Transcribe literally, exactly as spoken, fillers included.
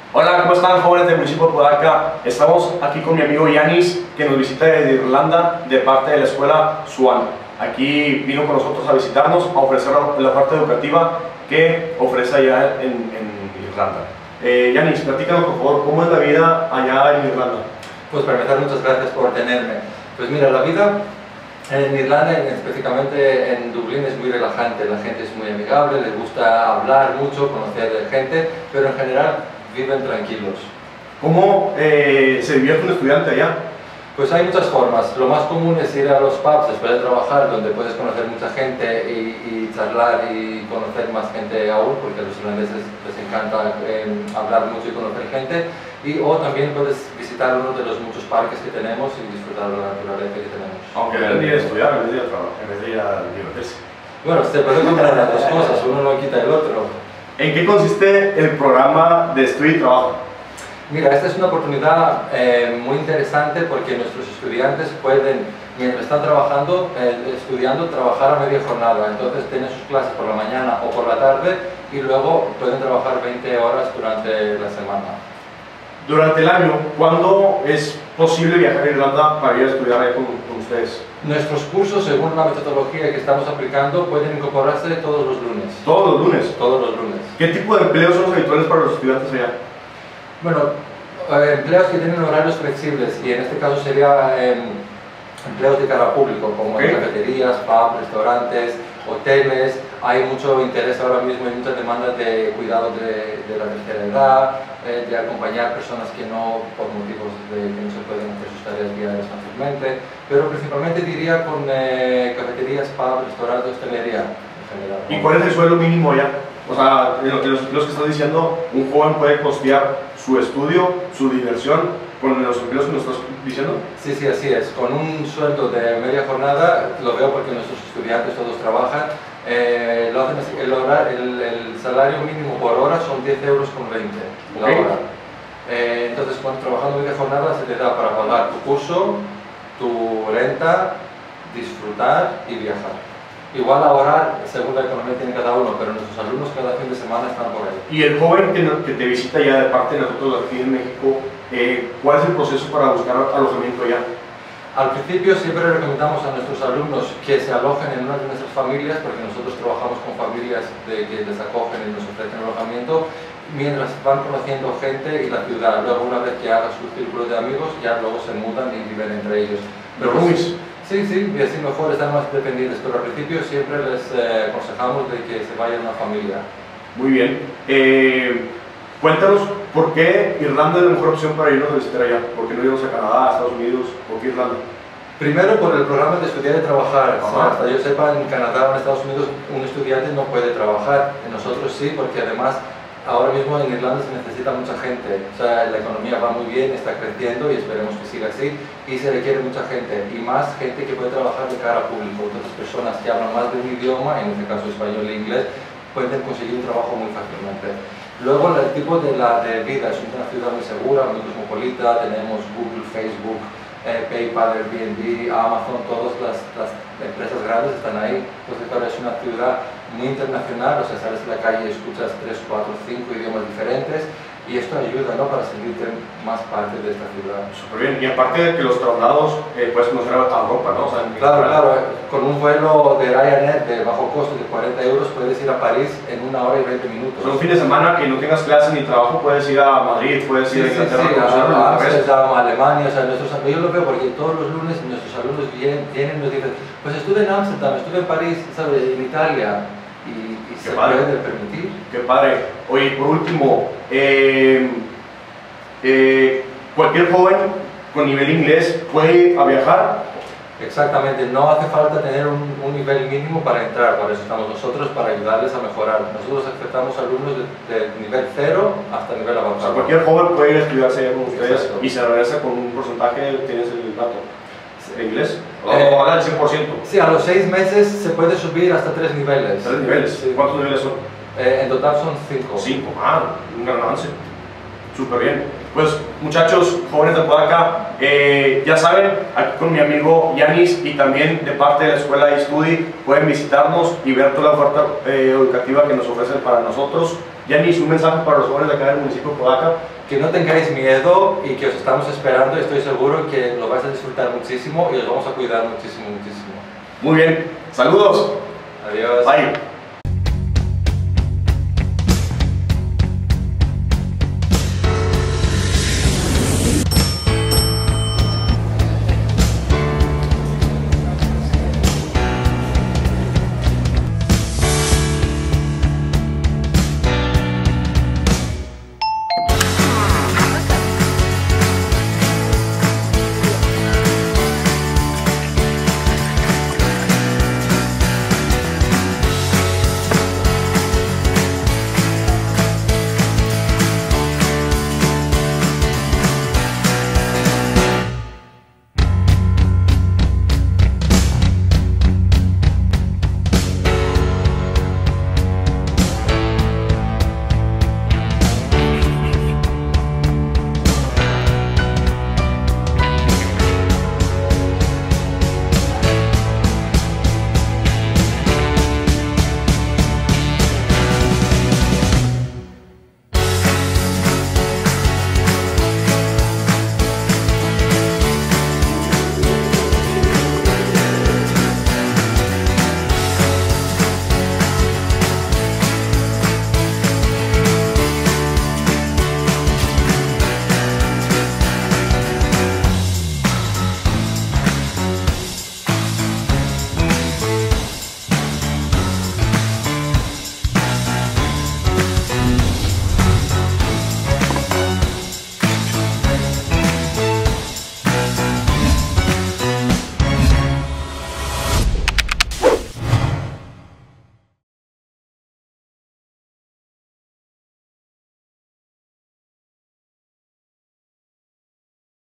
Hola, ¿cómo están, jóvenes del municipio de Podaca? Estamos aquí con mi amigo Yanis, que nos visita desde Irlanda de parte de la escuela Swan. Aquí vino con nosotros a visitarnos, a ofrecer la oferta educativa que ofrece allá en, en Irlanda. Eh, Yanis, platícanos por favor, ¿cómo es la vida allá en Irlanda? Pues para empezar, muchas gracias por tenerme. Pues mira, la vida en Irlanda, específicamente en Dublín, es muy relajante. La gente es muy amigable, les gusta hablar mucho, conocer gente, pero en general viven tranquilos. ¿Cómo eh, se divierte un estudiante allá? Pues hay muchas formas. Lo más común es ir a los pubs después de trabajar, donde puedes conocer mucha gente y, y charlar y conocer más gente aún, porque a los irlandeses les encanta eh, hablar mucho y conocer gente. Y, o también puedes visitar uno de los muchos parques que tenemos y disfrutar de la naturaleza que tenemos. Aunque deben ir a estudiar en vez de ir a trabajar, en vez de ir a divertirse. Bueno, se puede comprar las dos cosas, uno no quita el otro. ¿En qué consiste el programa de estudio y trabajo? Mira, esta es una oportunidad eh, muy interesante porque nuestros estudiantes pueden, mientras están trabajando, eh, estudiando, trabajar a media jornada. Entonces tienen sus clases por la mañana o por la tarde y luego pueden trabajar veinte horas durante la semana. Durante el año, ¿cuándo es posible viajar a Irlanda para ir a estudiar ahí con, con ustedes? Nuestros cursos, según la metodología que estamos aplicando, pueden incorporarse todos los lunes. ¿Todos los lunes? Todos los lunes. ¿Qué tipo de empleos son los habituales para los estudiantes allá? Bueno, eh, empleos que tienen horarios flexibles y en este caso sería eh, empleos de cara al público, como okay. cafeterías, pubs, restaurantes, hoteles. Hay mucho interés ahora mismo, hay mucha demanda de cuidado de, de la tercera edad, eh, de acompañar personas que no, por motivos de que no se pueden hacer sus tareas diarias fácilmente, pero principalmente diría con eh, cafeterías, pubs, restaurantes, hostelería en general. ¿Y cuál es el sueldo mínimo allá? O sea, en los empleos que estás diciendo, un joven puede costear su estudio, su diversión, con los empleos que nos estás diciendo. Sí, sí, así es. Con un sueldo de media jornada, lo veo porque nuestros estudiantes todos trabajan, eh, lo hacen así, el, hora, el, el salario mínimo por hora son diez euros con veinte la okay. hora. Eh, entonces, cuando trabajando media jornada se te da para pagar tu curso, tu renta, disfrutar y viajar. Igual ahorrar según la economía tiene cada uno, pero nuestros alumnos cada fin de semana están por ahí. Y el joven que, no, que te visita ya de parte de nosotros aquí en México, eh, ¿cuál es el proceso para buscar alojamiento allá? Al principio siempre recomendamos a nuestros alumnos que se alojen en una de nuestras familias, porque nosotros trabajamos con familias de que les acogen y nos ofrecen alojamiento, mientras van conociendo gente y la ciudad. Luego, una vez que hagan su círculo de amigos, ya luego se mudan y viven entre ellos. ¿Los roomies? Sí, sí, y así mejor están más dependientes, pero al principio siempre les eh, aconsejamos de que se vayan a una familia. Muy bien. Eh, cuéntanos, ¿por qué Irlanda es la mejor opción para irnos a visitar allá? ¿Por qué no irnos a Canadá, a Estados Unidos? ¿Por qué Irlanda? Primero por el programa de estudiar y trabajar. O sea, hasta yo sepa, en Canadá o en Estados Unidos un estudiante no puede trabajar. En nosotros sí, porque además ahora mismo en Irlanda se necesita mucha gente. O sea, la economía va muy bien, está creciendo y esperemos que siga así. Y se requiere mucha gente y más gente que puede trabajar de cara al público. Entonces, personas que hablan más de un idioma, en este caso español e inglés, pueden conseguir un trabajo muy fácilmente. Luego, el tipo de, la, de vida es una ciudad muy segura, muy cosmopolita. Tenemos Google, Facebook, eh, PayPal, Airbnb, Amazon, todas las, las empresas grandes están ahí. Entonces, claro, es una ciudad muy internacional, o sea, sales de la calle y escuchas tres, cuatro, cinco idiomas diferentes y esto ayuda, ¿no?, para sentirte más parte de esta ciudad. Súper bien, y aparte de que los traslados eh, puedes conocer a Europa, ¿no? O sea, claro, claro, con un vuelo de Ryanair de bajo costo de cuarenta euros puedes ir a París en una hora y veinte minutos. O sea, un fin de semana que no tengas clase ni trabajo, puedes ir a Madrid, puedes ir sí, a Inglaterra, sí, sí, a, a Amsterdam, a Alemania. O sea, nuestros, yo lo veo porque todos los lunes nuestros alumnos vienen, vienen y nos dicen, pues estuve en Amsterdam, estuve en París, ¿sabes?, en Italia. Y, y se padre. puede permitir. Qué padre. Oye, por último, eh, eh, cualquier joven con nivel inglés puede ir a viajar. Exactamente, no hace falta tener un, un nivel mínimo para entrar, por eso estamos nosotros, para ayudarles a mejorar. Nosotros aceptamos alumnos de, de nivel cero hasta nivel avanzado. O sea, cualquier joven puede ir a estudiarse allá con ustedes. Exacto. Y se regresa con un porcentaje, tienes el dato. ¿De inglés? ¿O eh, al cien por ciento? Sí, a los seis meses se puede subir hasta tres niveles. ¿Tres niveles? Sí. ¿Cuántos niveles son? Eh, en total son cinco. Cinco, ah, un gran avance. Súper bien. Pues muchachos, jóvenes de Podaca, eh, ya saben, aquí con mi amigo Yanis y también de parte de la escuela de Studi pueden visitarnos y ver toda la oferta eh, educativa que nos ofrecen para nosotros Yanis, un mensaje para los jóvenes de acá del municipio de Podaca. Que no tengáis miedo y que os estamos esperando, estoy seguro que lo vais a disfrutar muchísimo y os vamos a cuidar muchísimo, muchísimo. Muy bien, saludos. Adiós. Bye.